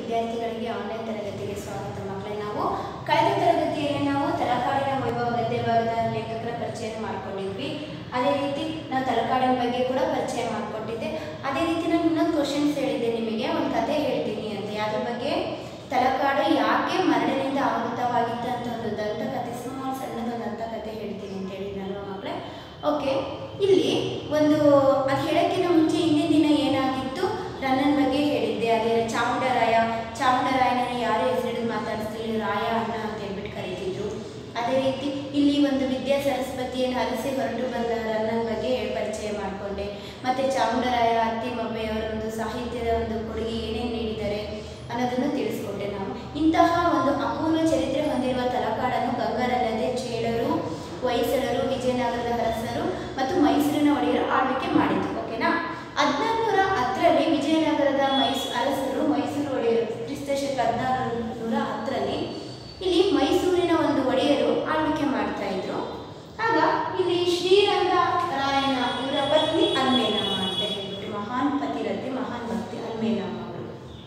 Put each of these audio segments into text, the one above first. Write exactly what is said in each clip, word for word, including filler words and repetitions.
ವಿದ್ಯಾರ್ಥಿಗಳಿಗೆ ಆನ್ಲೈನ್ ತರಗತಿಗೆ ಸ್ವಾಗತ ಮಕ್ಕಳೇ. ನಾವು ಕಳೆದ ತರಗತಿಯಲ್ಲಿ ನಾವು ತಲಕಾಡಿನ ವೈಭವ ಗದ್ಯಭಾಗದ ಲೇಖಕರ ಪರಿಚಯ ಮಾಡಿಕೊಂಡಿದ್ವಿ. ಅದೇ ರೀತಿ ನಾವು ತಲಕಾಡಿನ ಬಗ್ಗೆ ಕೂಡ ಪರಿಚಯ ಮಾಡಿಕೊಟ್ಟಿದ್ದೆ. ಅದೇ ರೀತಿ ನಾನು ಇನ್ನೊಂದು ಕ್ವಶನ್ಸ್ ಹೇಳಿದ್ದೆ ನಿಮಗೆ, ಒಂದು ಕತೆ ಹೇಳ್ತೀನಿ ಅಂತ. ಯಾವ್ದ್ರ ಬಗ್ಗೆ? ತಲಕಾಡು ಯಾಕೆ ಮರಳಿನಿಂದ ಆವೃತವಾಗಿತ್ತು ಅಂತ ಒಂದು ದಂತಕಥೆ, ಸುಮಾರು ಸಣ್ಣದೊಂದು ದಂತಕಥೆ ಹೇಳ್ತೀನಿ ಅಂತ ಹೇಳಿದ್ನಲ್ವ ಮಕ್ಕಳೇ. ಓಕೆ, ಇಲ್ಲಿ ಒಂದು ಅದು ಹೇಳೋಕ್ಕಿಂತ ಮುಂಚೆ ಹಿಂದಿನ ದಿನ ಏನಾಗಿತ್ತು ರನ್ನನ ಬಗ್ಗೆ ಹೇಳಿದ್ದೆ. ಅದೇ ಚಾಮುಂಡರಾಯ ಚಾಮುಂಡರಾಯನ ಯಾರು ಹೆಸರಿಡಿದು ಮಾತಾಡಿಸ್ತಿಲ್ಲ, ರಾಯ ಅಣ್ಣ ಅಂತ ಹೇಳ್ಬಿಟ್ಟು ಕರೀತಿದ್ರು. ಅದೇ ರೀತಿ ಇಲ್ಲಿ ಒಂದು ವಿದ್ಯಾ ಸರಸ್ವತಿಯನ್ನು ಅರಸಿ ಹೊರಟು ಬಂದ ರನ್ನನ ಬಗ್ಗೆ ಪರಿಚಯ ಮಾಡಿಕೊಂಡೆ. ಮತ್ತು ಚಾಮುಂಡರಾಯ ಅತ್ತಿಮಬ್ಬೆಯವರ ಒಂದು ಸಾಹಿತ್ಯದ ಒಂದು ಕೊಡುಗೆ ಏನೇನು ನೀಡಿದ್ದಾರೆ ಅನ್ನೋದನ್ನು ತಿಳಿಸ್ಕೊಟ್ಟೆ ನಾವು. ಇಂತಹ ಒಂದು ಅಪೂರ್ವ ಚರಿತ್ರೆ ಹೊಂದಿರುವ ತಲಕಾಡನ್ನು ಗಂಗರಲ್ಲದೆ ಚೇಳರು, ಹೊಯ್ಸಳರು, ವಿಜಯನಗರದ ಅರಸರು ಮತ್ತು ಮೈಸೂರಿನ ಒಡೆಯರು ಆಳ್ವಿಕೆ ಮಾಡಿದ್ರು. ಓಕೆನಾ? ಹದಿನಾರುನೂರ ಹತ್ತರಲ್ಲಿ ವಿಜಯನಗರದ ಮೈಸೂರು ಅರಸರು, ಮೈಸೂರು ಒಡೆಯರು, ಕ್ರಿಸ್ತ ಶಕ ಹದಿನಾರು ನೂರ ಹತ್ತರಲ್ಲಿ ಇಲ್ಲಿ ಮೈಸೂರಿನ ಒಂದು ಒಡೆಯರು ಆಳ್ವಿಕೆ ಮಾಡ್ತಾ ಇದ್ರು. ಆಗ ಇಲ್ಲಿ ಶ್ರೀರಂಗರಾಯನ ಇವರ ಪತ್ನಿ ಅಲ್ಮೇಲಮ್ಮ ಅಂತ ಹೇಳ್ಬಿಟ್ಟು ಮಹಾನ್ ಪತಿರತೆ, ಮಹಾನ್ ಭಕ್ತಿ ಅಲ್ಮೇಲಮ್ಮ ಅವರು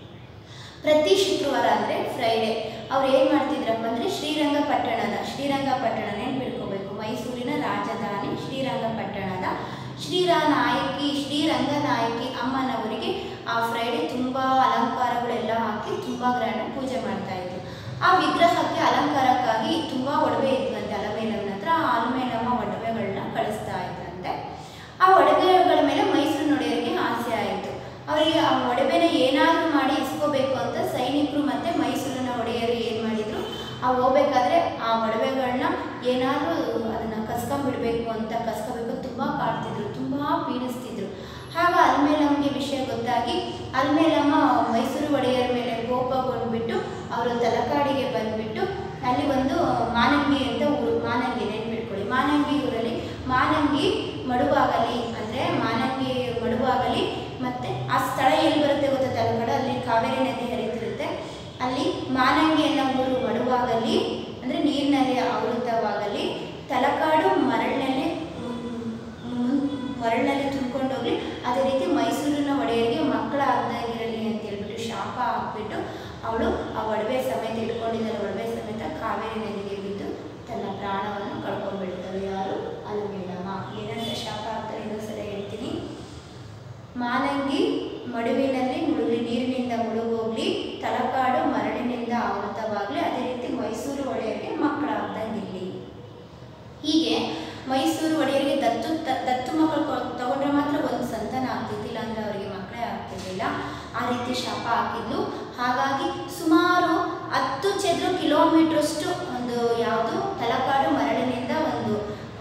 ಪ್ರತಿ ಶುಕ್ರವಾರ ಅಂದರೆ ಫ್ರೈಡೆ ಅವ್ರು ಏನು ಮಾಡ್ತಿದ್ರಪ್ಪ ಅಂದರೆ ಶ್ರೀರಂಗಪಟ್ಟಣದ ಶ್ರೀರಂಗಪಟ್ಟಣ ನೆನ್ಪಿಡ್ಕೋಬೇಕು, ಮೈಸೂರಿನ ರಾಜಧಾನಿ ಶ್ರೀರಂಗಪಟ್ಟಣದ ಶ್ರೀರಾನಾಯಕಿ ಶ್ರೀರಂಗನಾಯಕಿ ಅಮ್ಮನವರಿಗೆ ಆ ಫ್ರೈಡೆ ತುಂಬ ಅಲಂಕಾರಗಳೆಲ್ಲ ಹಾಕಿ ತುಂಬ ಗ್ರ್ಯಾಂಡ್ ಪೂಜೆ ಮಾಡ್ತಾ ಇದ್ರು. ಆ ವಿಗ್ರಹಕ್ಕೆ ಅಲಂಕಾರಕ್ಕಾಗಿ ತುಂಬ ಒಡವೆ ಇದ್ವಂತೆ ಅಲಮೇಲಮ್ಮನ ಹತ್ರ. ಆ ಅಲಮೇಲಮ್ಮ ಒಡವೆಗಳನ್ನ ಕಳಿಸ್ತಾ ಇದ್ರಂತೆ. ಆ ಒಡವೆಗಳ ಮೇಲೆ ಮೈಸೂರಿನ ಒಡೆಯರಿಗೆ ಆಸೆ ಆಯಿತು. ಅವರಿಗೆ ಆ ಒಡವೆನ ಏನಾದರೂ ಮಾಡಿ ಇಸ್ಕೋಬೇಕು ಅಂತ ಸೈನಿಕರು ಮತ್ತು ಮೈಸೂರಿನ ಒಡೆಯರು ಏನು ಮಾಡಿದರು, ಆ ಹೋಗ್ಬೇಕಾದ್ರೆ ಆ ಒಡವೆಗಳನ್ನ ಏನಾದರೂ ಅದನ್ನು ಕಸ್ಕೊಂಡ್ಬಿಡ್ಬೇಕು ಅಂತ ಕಸ್ಕೋಬೇಕು ತುಂಬ ಕಾಡ್ತಿದ್ರು, ತುಂಬ ಪೀಡಿಸ್ತಿದ್ರು. ಆಗ ಅಲ್ಮೇಲಮ್ಮಗೆ ವಿಷಯ ಗೊತ್ತಾಗಿ ಅಲ್ಮೇಲಮ್ಮ ಮೈಸೂರು ಒಡೆಯರ ಮೇಲೆ ಕೋಪಗೊಂಡ್ಬಿಟ್ಟು ಅವರು ತಲಕಾಡಿಗೆ ಬಂದುಬಿಟ್ಟು ಅಲ್ಲಿ ಒಂದು ಮಾನಂಗಿ ಅಂತ ಊರು, ಮಾನಂಗಿ ನೆನ್ಪಿಟ್ಕೊಳ್ಳಿ, ಮಾನಂಗಿ ಊರಲ್ಲಿ ಮಾನಂಗಿ ಮಡುವಾಗಲಿ ಅಂದರೆ ಮಾನಂಗಿ ಮಡುವಾಗಲಿ ಮತ್ತು ಆ ಸ್ಥಳ ಎಲ್ಲಿ ಬರುತ್ತೆ ಗೊತ್ತಾ ತಲಕಾಡು, ಅಲ್ಲಿ ಕಾವೇರಿ ನದಿ ಹರಿತಿರುತ್ತೆ. ಅಲ್ಲಿ ಮಾನಂಗಿ ಅನ್ನೋ ಊರು ಮಡುವಾಗಲಿ ಅಂದರೆ ನೀರಿನಲ್ಲಿ ಆವೃತವಾಗಲಿ, ತಲಕಾಡು ಮರಳಿನಲ್ಲಿ ಮರಳಿನಲ್ಲಿ ತುಂಬಿಕೊಂಡೋಗ್ಲಿ, ಅದೇ ರೀತಿ ಮೈಸೂರಿನ ಒಡೆಯರಿಗೆ ಮಕ್ಕಳ ಆಗದಾಗಿರಲಿ ಅಂತ ಹೇಳ್ಬಿಟ್ಟು ಶಾಪ ಹಾಕ್ಬಿಟ್ಟು ಅವಳು ಆ ಒಡವೆ ಸಮೇತ ಇಟ್ಕೊಂಡಿದ್ದಾರೆ, ಒಡವೆ ಸಮೇತ ಕಾವೇರಿ ನದಿಗೆ ಬಿದ್ದು ತನ್ನ ಪ್ರಾಣವನ್ನು ಕಳ್ಕೊಂಡ್ಬಿಡ್ತಾಳೆ. ಯಾರು? ಅಲ್ಮೇಲಮ್ಮ. ಏನಂತ ಶಾಪ ಹಾಕ್ತಾರೆ ಇನ್ನೊಂದ್ಸಲ ಹೇಳ್ತೀನಿ. ಮಾನಂಗಿ ಮಡುವಿನಲ್ಲಿ ಮುಳುಗಲಿ, ನೀರಿನಿಂದ ಮುಳುಗೋಗ್ಲಿ, ತಲಕಾಡು ಮರಳಿನಿಂದ ಆವೃತವಾಗಲಿ, ಅದೇ ರೀತಿ ಮೈಸೂರು ಒಡೆಯರಿಗೆ ಮಕ್ಕಳಾಗ್ದಂಗಿರಲಿ. ಹೀಗೆ ಮೈಸೂರು ಒಡೆಯರಿಗೆ ದತ್ತು ದತ್ತು ಮಕ್ಕಳು ತಗೊಂಡ್ರೆ ಮಾತ್ರ ಒಂದು ಸಂತಾನ ಆಗ್ತಿದ್ದಿಲ್ಲ, ಅಂದರೆ ಅವರಿಗೆ ಮಕ್ಕಳೇ ಆಗ್ತಿರ್ಲಿಲ್ಲ. ಆ ರೀತಿ ಶಾಪ ಹಾಕಿದ್ಲು. ಹಾಗಾಗಿ ಸುಮಾರು ಹತ್ತು ಚದುರ ಕಿಲೋಮೀಟ್ರಷ್ಟು ಒಂದು ಯಾವುದು ತಲಕಾಡು ಮರಳಿನಿಂದ ಒಂದು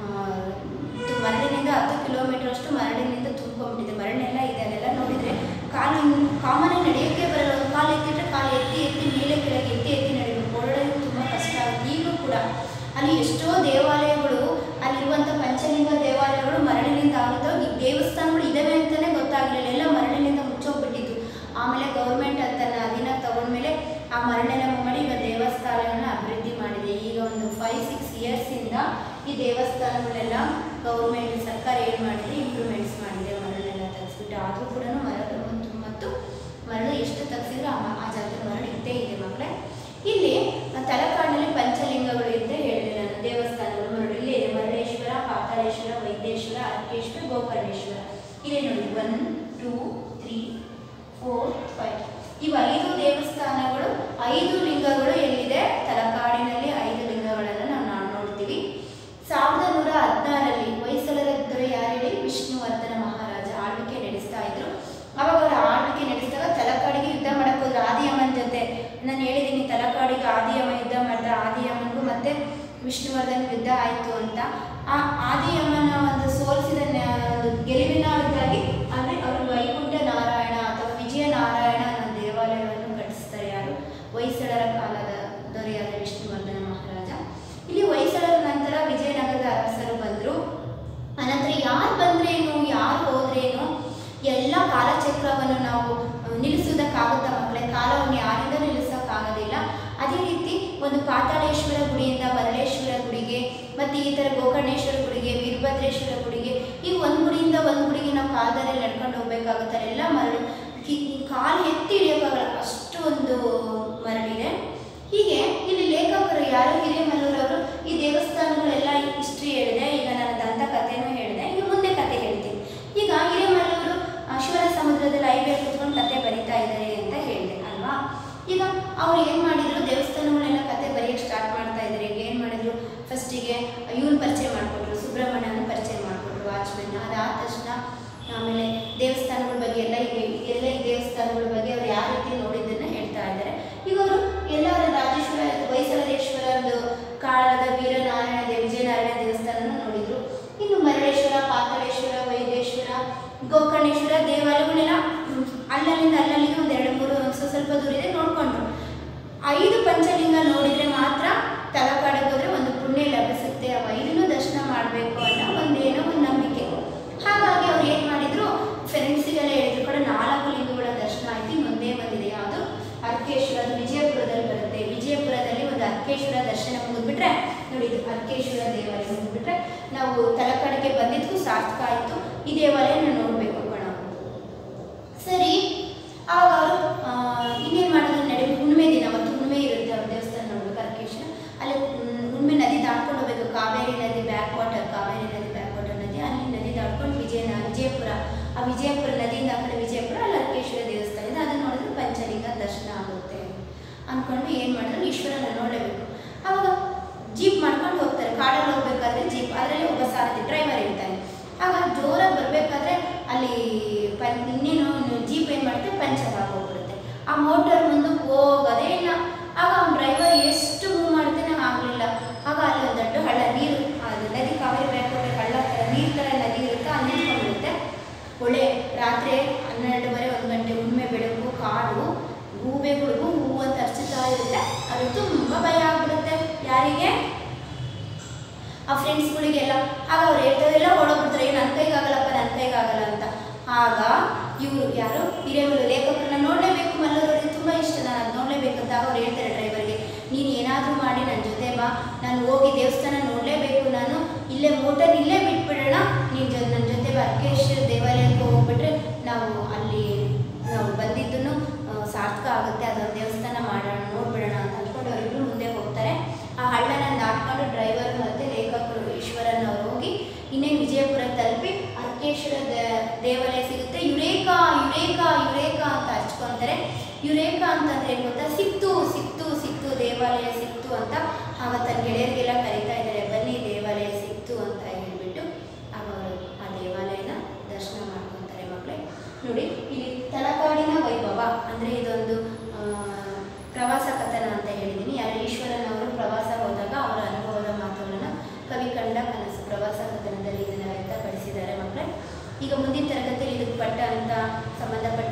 ಮರಳಿನಿಂದ ಹತ್ತು ಕಿಲೋಮೀಟ್ರಷ್ಟು ಮರಳಿನಿಂದ ತುಂಬ್ಕೊಂಡ್ಬಿಟ್ಟಿದೆ. ಮರಳೆಲ್ಲ ಇದೆ, ಅಲ್ಲೆಲ್ಲ ನೋಡಿದರೆ ಕಾಲು ಕಾಮನಾಗಿ ನಡೆಯೋಕ್ಕೆ ಬರಲ್ಲ. ಒಂದು ಕಾಲು ಎತ್ತಿದ್ರೆ ಕಾಲು ಎತ್ತಿ ಎತ್ತಿ ಮೇಲೆ ಕೆಳಗೆ ಎತ್ತಿ ಎತ್ತಿ ನಡಿಬೇಕು, ಓಡಾಡೋದು ತುಂಬ ಕಷ್ಟ ಆಗುತ್ತೆ. ಈಗಲೂ ಕೂಡ ಅಲ್ಲಿ ಎಷ್ಟೋ ದೇವಾಲಯಗಳು, ಅಲ್ಲಿರುವಂಥ ಪಂಚಲಿಂಗ ದೇವಾಲಯಗಳು ಮರಳಿನಿಂದ ಆಗುತ್ತವೆ. ಈ ದೇವಸ್ಥಾನಗಳು ಇದ್ದಾವೆ ಅಂತಲೇ ಗೊತ್ತಾಗಲಿಲ್ಲ, ಎಲ್ಲ ಮರಳಿನಿಂದ ಮುಚ್ಚೋಗ್ಬಿಟ್ಟಿದ್ದು. ಆಮೇಲೆ ಗೌರ್ಮೆಂಟ್ ಅಂತ ಅದಿನ ತಗೊಂಡ್ಮೇಲೆ ಆ ಮರಳೆಲ್ಲ ಮಾಡಿ ಈಗ ದೇವಸ್ಥಾನಗಳನ್ನ ಅಭಿವೃದ್ಧಿ ಮಾಡಿದೆ. ಈಗ ಒಂದು ಫೈವ್ ಸಿಕ್ಸ್ ಇಯರ್ಸಿಂದ ಈ ದೇವಸ್ಥಾನಗಳೆಲ್ಲ ಗೌರ್ಮೆಂಟ್ ಸರ್ಕಾರ ಏನು ಮಾಡಿದೆ, ಇಂಪ್ರೂವ್ಮೆಂಟ್ಸ್ ಮಾಡಿದೆ, ಮರಳೆಲ್ಲ ತೆಗೆಸ್ಬಿಟ್ಟು. ಆದರೂ ಕೂಡ ಮರಳು ಮತ್ತು ಮತ್ತು ಮರಳು ಎಷ್ಟು ತೆಗೆಸಿದ್ರು ಆ ಜಾಗದ ಮರಳು ಇದ್ದೇ ಇದೆ ಮಕ್ಕಳೇ. ಇಲ್ಲಿ ತಲಕಾಡಿನಲ್ಲಿ ಪಂಚಲಿಂಗಗಳು ಇದ್ದೇ ಹೇಳಿದೆ ನಾನು, ದೇವಸ್ಥಾನಗಳು ಮರಳು ಇಲ್ಲೇ ಇದೆ. ಮರಳೇಶ್ವರ, ಪಾತಾಳೇಶ್ವರ, ವೈದ್ಯೇಶ್ವರ, ಅರ್ಕೇಶ್ವರ, ಗೋಕರ್ಣೇಶ್ವರ. ಇಲ್ಲೇ ನೋಡಿ, one two three four five ಇವು ಐದು ದೇವಸ್ಥಾನಗಳು, ಐದು ಲಿಂಗಗಳು ಎಲ್ಲಿದೆ ತಲಕಾಡಿನಲ್ಲಿ. ಐದು ಲಿಂಗಗಳನ್ನು ನಾವು ನಾವು ನೋಡ್ತೀವಿ. ಸಾವಿರದ ನೂರ ಹದಿನಾರರಲ್ಲಿ ಹೊಯ್ಸಳರ ದೊರೆ ಯಾರು ಹೇಳಿ? ವಿಷ್ಣುವರ್ಧನ ಮಹಾರಾಜ ಆಳ್ವಿಕೆ ನಡೆಸ್ತಾ ಇದ್ರು. ಅವಾಗ ಅವರ ಆಳ್ವಿಕೆ ನಡೆಸಿದಾಗ ತಲಕಾಡಿಗೆ ಯುದ್ಧ ಮಾಡಕ್ಕೆ ಹೋದ್ರು ಆದಿಯಮ್ಮನ ಜೊತೆ. ನಾನು ಹೇಳಿದ್ದೀನಿ ತಲಕಾಡಿಗೆ ಆದಿಯಮ್ಮ ಯುದ್ಧ ಮಾಡಿದ್ರೆ ಆದಿಯಮ್ಮನಿಗೂ ಮತ್ತು ವಿಷ್ಣುವರ್ಧನ ಯುದ್ಧ ಆಯಿತು ಅಂತ. ಆ ಆದಿಯಮ್ಮನ ಒಂದು ಸೋಲಿಸಿದ ಒಂದು ಗೆಲುವಿನ ಇದಾಗಿ ಅಂದರೆ ಅವರು ವೈಕುಂಠ ನಾರಾಯಣ ಅಥವಾ ವಿಜಯ ನಾರಾಯಣ ಅನ್ನೋ ದೇವಾಲಯವನ್ನು ಕಟ್ಟಿಸ್ತಾರೆ. ಯಾರು? ಹೊಯ್ಸಳರ ಕಾಲದ ದೊರೆಯಾದ ವಿಷ್ಣುವರ್ಧನ ಮಹಾರಾಜ. ಇಲ್ಲಿ ಹೊಯ್ಸಳರ ನಂತರ ವಿಜಯನಗರದ ಅರಸರು ಬಂದರು. ಅನಂತರ ಯಾರು ಬಂದ್ರೇನು, ಯಾರು ಹೋದ್ರೇನು, ಎಲ್ಲ ಕಾಲಚಕ್ರವನ್ನು ನಾವು ನಿಲ್ಲಿಸೋದಕ್ಕಾಗುತ್ತಾ ಮಕ್ಕಳೇ? ಕಾಲವನ್ನು ಯಾರಿಂದ ನಿಲ್ಲಿಸೋಕ್ಕಾಗೋದಿಲ್ಲ. ಅದೇ ರೀತಿ ಒಂದು ಪಾತಾಳೇಶ್ವರ ಗುಡಿಯಿಂದ ಮರಳೇಶ್ವರ ಗುಡಿಗೆ ಮತ್ತು ಈ ಥರ ಗೋಕರ್ಣೇಶ್ವರ ಗುಡಿಗೆ, ವೀರಭದ್ರೇಶ್ವರ ಗುಡಿಗೆ, ಈಗ ಒಂದು ಗುಡಿಯಿಂದ ಒಂದು ಗುಡಿಗೆ ನಾವು ಕಾಲದಲ್ಲಿ ನಡ್ಕೊಂಡು ಹೋಗ್ಬೇಕಾಗುತ್ತೆ. ಎಲ್ಲ ಮರಳು ಕಾಲು ಎತ್ತಿ ಹಿಡಿಯೋಕ್ಕಾಗಲ್ಲ, ಅಷ್ಟು ಒಂದು ಅವ್ರು ಏನು ಮಾಡಿದ್ರು, ದೇವಸ್ಥಾನಗಳನ್ನೆಲ್ಲ ಕತೆ ಬರೆಯೋಕ್ಕೆ ಸ್ಟಾರ್ಟ್ ಮಾಡ್ತಾ ಇದ್ದಾರೆ. ಈಗ ಏನು ಮಾಡಿದ್ರು, ಫಸ್ಟಿಗೆ ಇವನು ಪರಿಚಯ ಮಾಡಿಕೊಟ್ರು, ಸುಬ್ರಹ್ಮಣ್ಯನ ಪರಿಚಯ ಮಾಡಿಕೊಟ್ರು, ವಾಚ್ಮೆನ್. ಅದಾದ ತಕ್ಷಣ ಆಮೇಲೆ ದೇವಸ್ಥಾನಗಳ ಬಗ್ಗೆ ಎಲ್ಲ ಈಗ ಎಲ್ಲ ಈ ದೇವಸ್ಥಾನಗಳ ಬಗ್ಗೆ ಅವ್ರು ಯಾವ ರೀತಿ ನೋಡಿದ್ದನ್ನು ಹೇಳ್ತಾ ಇದ್ದಾರೆ. ಈಗ ಅವರು ಎಲ್ಲ ರಾಜೇಶ್ವರ, ಹೊಯ್ಸಳೇಶ್ವರ ಒಂದು ಕಾಳದ ವೀರನಾರಾಯಣ ದೇವ ವಿಜಯನಾರಾಯಣ ದೇವಸ್ಥಾನನ ನೋಡಿದ್ರು. ಇನ್ನು ಮರಳೇಶ್ವರ, ಪಾತಾಳೇಶ್ವರ, ವೈದೇಶ್ವರ, ಗೋಕರ್ಣೇಶ್ವರ ದೇವಾಲಯಗಳೆಲ್ಲ ಅಲ್ಲಲ್ಲಿಂದ ಅಲ್ಲಲ್ಲಿಗೆ ಒಂದು ಎರಡು ಮೂರು ಸ್ವಲ್ಪ ದೂರ ಇದೆ ನೋಡ್ಕೊಂಡ್ರು. ಐದು ಪಂಚಲಿಂಗ ನೋಡಿದರೆ ಮಾತ್ರ ತಲಕಾಡಿಗೆ ಹೋದರೆ ಒಂದು ಪುಣ್ಯ ಲಭಿಸುತ್ತೆ, ಅವ ಐದನ್ನೂ ದರ್ಶನ ಮಾಡಬೇಕು ಅನ್ನೋ ಒಂದೇನೋ ಒಂದು ನಂಬಿಕೆ. ಹಾಗಾಗಿ ಅವ್ರು ಏನು ಮಾಡಿದ್ರು, ಫ್ರೆಂಡ್ಸಿಗೆಲ್ಲ ಹೇಳಿದ್ರು ಕೂಡ ನಾಲ್ಕು ಲಿಂಗಗಳ ದರ್ಶನ ಆಯ್ತು. ಮುಂದೆ ಬಂದಿದೆ ಯಾವುದು, ಅರ್ಕೇಶ್ವರ, ಅದು ವಿಜಯಪುರದಲ್ಲಿ ಬರುತ್ತೆ. ವಿಜಯಪುರದಲ್ಲಿ ಒಂದು ಅರ್ಕೇಶ್ವರ ದರ್ಶನ ಮುಗಿದ್ಬಿಟ್ರೆ ನೋಡಿ, ಇದು ಅರ್ಕೇಶ್ವರ ದೇವಾಲಯ ಮುಗಿದ್ಬಿಟ್ರೆ ನಾವು ತಲಕಾಡಿಗೆ ಬಂದಿದ್ದಕ್ಕೂ ಸಾರ್ಥಕ ಆಯಿತು. ಈ ದೇವಾಲಯನ ನೋಡಬೇಕು ಕಣ. ಸರಿ, ಆವಾಗ ಅವರು ಇನ್ನೇನು ಮಾಡೋದು, ನಡೆ ಹುಣ್ಣಿಮೆ ದಿನ, ಅವತ್ತು ಹುಣ್ಣಿಮೆ ಇರುತ್ತೆ, ಅವ್ರ ದೇವಸ್ಥಾನ ನೋಡ್ಬೇಕು ಅರ್ಕೇಶ್ವರ. ಅಲ್ಲಿ ಹುಣ್ಣಿಮೆ ನದಿ ದಾಟ್ಕೊಂಡು ಹೋಗ್ಬೇಕು, ಕಾವೇರಿ ನದಿ ಬ್ಯಾಕ್ ವಾಟರ್, ಕಾವೇರಿ ನದಿ ಬ್ಯಾಕ್ ವಾಟರ್ ನದಿ, ಅಲ್ಲಿ ನದಿ ದಾಟ್ಕೊಂಡು ವಿಜಯನ ವಿಜಯಪುರ, ಆ ವಿಜಯಪುರ ನದಿಯಿಂದ ಆ ಕಡೆ ವಿಜಯಪುರ, ಅಲ್ಲಿ ಅರ್ಕೇಶ್ವರ ದೇವಸ್ಥಾನ ಇದೆ. ಅದನ್ನು ನೋಡಿದ್ರೆ ಪಂಚಲಿಂಗ ದರ್ಶನ ಆಗುತ್ತೆ ಅಂದ್ಕೊಂಡು ಏನು ಮಾಡಿದ್ರು, ಈಶ್ವರನ ನೋಡಲೇಬೇಕು. ಆವಾಗ ಜೀಪ್ ಮಾಡ್ಕೊಂಡು ಹೋಗ್ತಾರೆ, ಕಾಡಲ್ಲಿ ಹೋಗ್ಬೇಕಾದ್ರೆ ಜೀಪ್, ಅದರಲ್ಲಿ ಒಬ್ಬ ಸಾರಥಿ ಡ್ರೈವರ್ ಇರ್ತಾನೆ. ಆಗ ಜೋರಾಗಿ ಬರಬೇಕಾದ್ರೆ ಅಲ್ಲಿ ಪಂ ಇನ್ನೇನು ಜೀಪ್ ಏನು ಮಾಡುತ್ತೆ, ಪಂಚರ್ ಆಗೋಗ್ಬಿಡುತ್ತೆ. ಆ ಮೋಟರ್ ಮುಂದಕ್ಕೆ ಹೋಗೋದೇ ಇಲ್ಲ. ಆಗ ಅವ್ನ ಡ್ರೈವರ್ ಎಷ್ಟು ಮೂವ್ ಮಾಡ್ತಾನೆ ಆಗಲಿಲ್ಲ. ಆಗ ಅಲ್ಲಿ ಒಂದು ದೊಡ್ಡ ಹಳ್ಳ, ನೀರು, ಅದು ನದಿ ಕಾವೇರಿ ಬ್ಯಾಕ್ವಾಟರ್ ಹಳ್ಳ ನೀರು ಥರ ನದಿ ಇರುತ್ತೆ, ಅಲ್ಲಿ ನಿಂತ್ಕೊಂಡಿರುತ್ತೆ. ಒಳ್ಳೆ ರಾತ್ರಿ ಹನ್ನೆರಡುವರೆ ಒಂದು ಗಂಟೆ ಹುಣ್ಣಿಮೆ ಬೆಳಕು, ಕಾಡು, ಗೂಬೆಗಳಿಗೂ ಹೂವು ಅಂತ ಅರ್ಚುತ್ತಾ ಇರುತ್ತೆ. ಅದು ತುಂಬ ಭಯ ಆಗ್ಬಿಡುತ್ತೆ. ಯಾರಿಗೆ? ಆ ಫ್ರೆಂಡ್ಸ್ಗಳಿಗೆಲ್ಲ. ಆಗ ಅವ್ರು ಹೇಳ್ತಾರೆಲ್ಲ ಓಡೋಗ್ಬಿಡ್ತಾರೆ, ಏನು ನನ್ನ ಕೈಗಾಗಲ್ಲಪ್ಪ, ನನ್ನ ಕೈಗಾಗಲ್ಲ ಅಂತ. ಆಗ ಇವರು ಯಾರು ಹಿರೇಮಲ್ಲು ಲೇಖಕರನ್ನ ನೋಡಲೇಬೇಕು, ಮಲ್ಲರವ್ರಿಗೆ ತುಂಬ ಇಷ್ಟ, ನಾನು ಅದು ನೋಡಲೇಬೇಕಂತ. ಅವ್ರು ಹೇಳ್ತಾರೆ ಡ್ರೈವರ್ಗೆ, ನೀನು ಏನಾದರೂ ಮಾಡಿ ನನ್ನ ಜೊತೆ ಬಾ, ನಾನು ಹೋಗಿ ದೇವಸ್ಥಾನ ನೋಡಲೇಬೇಕು, ನಾನು ಇಲ್ಲೇ ಮೋಟರ್ ಇಲ್ಲೇ ಬಿಟ್ಬಿಡೋಣ, ನೀನು ಜೊ ನನ್ನ ಜೊತೆ ಬಾ, ಅರ್ಕೇಶ್ವರ ದೇವಾಲಯಕ್ಕೆ ಹೋಗ್ಬಿಟ್ರೆ ನಾವು ಅಲ್ಲಿ ನಾವು ಬಂದಿದ್ದನ್ನು ಸಾರ್ಥಕ ಆಗುತ್ತೆ, ಅದೊಂದು ದೇವಸ್ಥಾನ ಮಾಡೋಣ, ನೋಡ್ಬಿಡೋಣ ಅಂತ ಅಂದ್ಕೊಂಡು ಅವರಿಬ್ಬರು ಮುಂದೆ ಹೋಗ್ತಾರೆ. ಆ ಹಳ್ಳನ ದಾಟ್ಕೊಂಡು ಡ್ರೈವರ್ ಮತ್ತು ಲೇಖಕರು ಈಶ್ವರನ್ ಅವರು ಹೋಗಿ ಇನ್ನೇನು ವಿಜಯಪುರ ತಲುಪಿ ಅರ್ಕೇಶ್ವರ ದೇವಾಲಯ ಸಿಗುತ್ತೆ. ಯುರೇಕಾ ಯುರೇಕಾ ಯುರೇಕಾ ಅಂತ ಹಚ್ಕೊತಾರೆ. ಯುರೇಕಾ ಅಂತಂದ್ರೆ ಏನು ಗೊತ್ತಾ, ಸಿಕ್ತು ಸಿಕ್ತು ಸಿಕ್ತು ದೇವಾಲಯ ಸಿಕ್ತು ಅಂತ. ಆಗ ತನ್ನ ಗೆಳೆಯರಿಗೆಲ್ಲ ಕರೀತಾ ಇದ್ದಾರೆ, ಬನ್ನಿ ದೇವಾಲಯ ಸಿಕ್ತು ಅಂತ ಹೇಳ್ಬಿಟ್ಟು ಆಗ ಅವರು ಆ ದೇವಾಲಯನ ದರ್ಶನ ಮಾಡ್ಕೊತಾರೆ. ಮಕ್ಕಳೇ ನೋಡಿ, ಇಲ್ಲಿ ತಲಕಾಡಿನ ವೈಭವ ಅಂದರೆ ಇದೊಂದು ಪ್ರವಾಸ ಕಥನ ಅಂತ ಹೇಳಿದ್ದೀನಿ. ಯಾರು ಈಶ್ವರನ್ ಅವರು ಪ್ರವಾಸ ಹೋದಾಗ ಅವರ ಅನುಭವದ ಮಾತುಗಳನ್ನು ಕವಿ ಕಂಡ ಕನಸು ಪ್ರವಾಸ ಕಥನದಲ್ಲಿ ಇದನ್ನು ವ್ಯಕ್ತಪಡಿಸಿದ್ದಾರೆ. ಮಕ್ಕಳೇ, ಈಗ ಮುಂದಿನ ತರಗತಿಯಲ್ಲಿ ಇದಕ್ಕೆ ಪಟ್ಟ ಅಂತ ಸಂಬಂಧಪಟ್ಟ